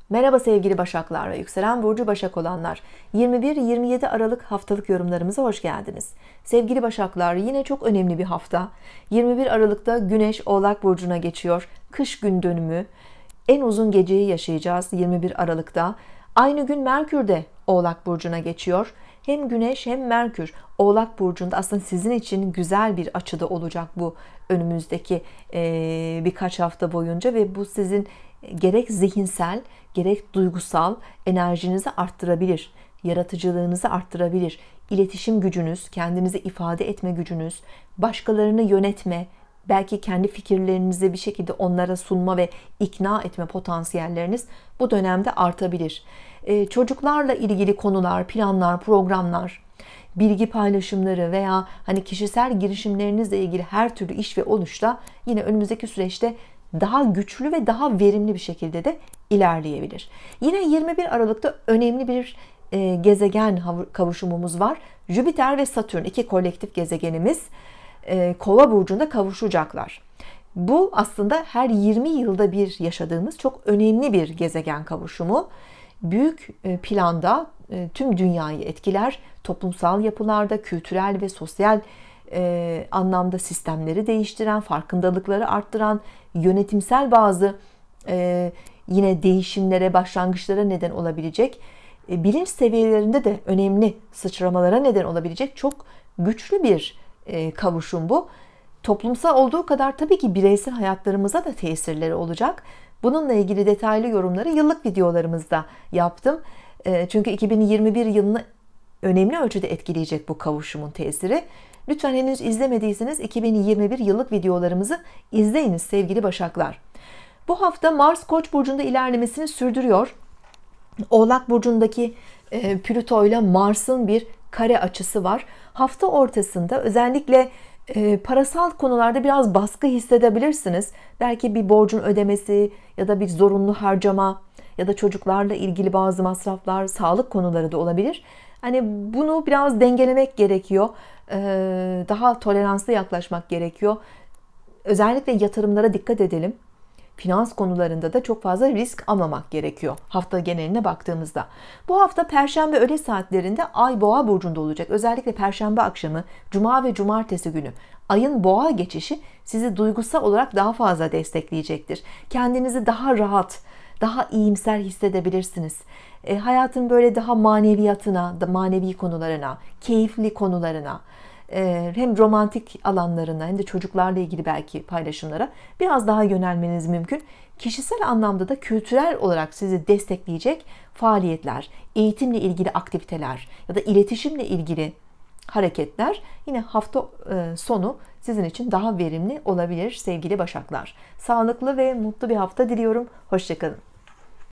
Merhaba sevgili Başaklar ve yükselen burcu Başak olanlar. 21-27 Aralık haftalık yorumlarımıza hoş geldiniz. Sevgili Başaklar, yine çok önemli bir hafta. 21 Aralık'ta Güneş Oğlak burcuna geçiyor. Kış gün dönümü. En uzun geceyi yaşayacağız 21 Aralık'ta. Aynı gün Merkür de Oğlak burcuna geçiyor. Hem Güneş hem Merkür Oğlak burcunda, aslında sizin için güzel bir açıda olacak bu önümüzdeki birkaç hafta boyunca ve bu sizin gerek zihinsel gerek duygusal enerjinizi arttırabilir, yaratıcılığınızı arttırabilir, iletişim gücünüz, kendinizi ifade etme gücünüz, başkalarını yönetme, belki kendi fikirlerinizi bir şekilde onlara sunma ve ikna etme potansiyelleriniz bu dönemde artabilir. Çocuklarla ilgili konular, planlar, programlar, bilgi paylaşımları veya hani kişisel girişimlerinizle ilgili her türlü iş ve oluşla yine önümüzdeki süreçte daha güçlü ve daha verimli bir şekilde de ilerleyebilir. Yine 21 Aralık'ta önemli bir gezegen kavuşumumuz var. Jüpiter ve Satürn, iki kolektif gezegenimiz Kova burcunda kavuşacaklar. Bu aslında her 20 yılda bir yaşadığımız çok önemli bir gezegen kavuşumu. Büyük planda tüm dünyayı etkiler. Toplumsal yapılarda, kültürel ve sosyal anlamda sistemleri değiştiren, farkındalıkları arttıran, yönetimsel bazı yine değişimlere, başlangıçlara neden olabilecek, bilinç seviyelerinde de önemli sıçramalara neden olabilecek çok güçlü bir kavuşum bu. Toplumsal olduğu kadar tabii ki bireysel hayatlarımıza da tesirleri olacak. Bununla ilgili detaylı yorumları yıllık videolarımızda yaptım. Çünkü 2021 yılını önemli ölçüde etkileyecek bu kavuşumun tesiri. Lütfen henüz izlemediyseniz 2021 yıllık videolarımızı izleyiniz sevgili Başaklar. Bu hafta Mars Koç burcunda ilerlemesini sürdürüyor. Oğlak burcundaki Plüto ile Mars'ın bir kare açısı var. Hafta ortasında özellikle parasal konularda biraz baskı hissedebilirsiniz. Belki bir borcun ödemesi ya da bir zorunlu harcama ya da çocuklarla ilgili bazı masraflar, sağlık konuları da olabilir. Hani bunu biraz dengelemek gerekiyor. Daha toleranslı yaklaşmak gerekiyor. Özellikle yatırımlara dikkat edelim. Finans konularında da çok fazla risk almamak gerekiyor hafta geneline baktığımızda. Bu hafta Perşembe öğle saatlerinde Ay Boğa burcunda olacak. Özellikle Perşembe akşamı, Cuma ve Cumartesi günü Ay'ın Boğa geçişi sizi duygusal olarak daha fazla destekleyecektir. Kendinizi daha rahat, daha iyimser hissedebilirsiniz. Hayatın böyle daha maneviyatına, manevi konularına, keyifli konularına, hem romantik alanlarına hem de çocuklarla ilgili belki paylaşımlara biraz daha yönelmeniz mümkün. Kişisel anlamda da kültürel olarak sizi destekleyecek faaliyetler, eğitimle ilgili aktiviteler ya da iletişimle ilgili hareketler yine hafta sonu sizin için daha verimli olabilir sevgili Başaklar. Sağlıklı ve mutlu bir hafta diliyorum. Hoşça kalın.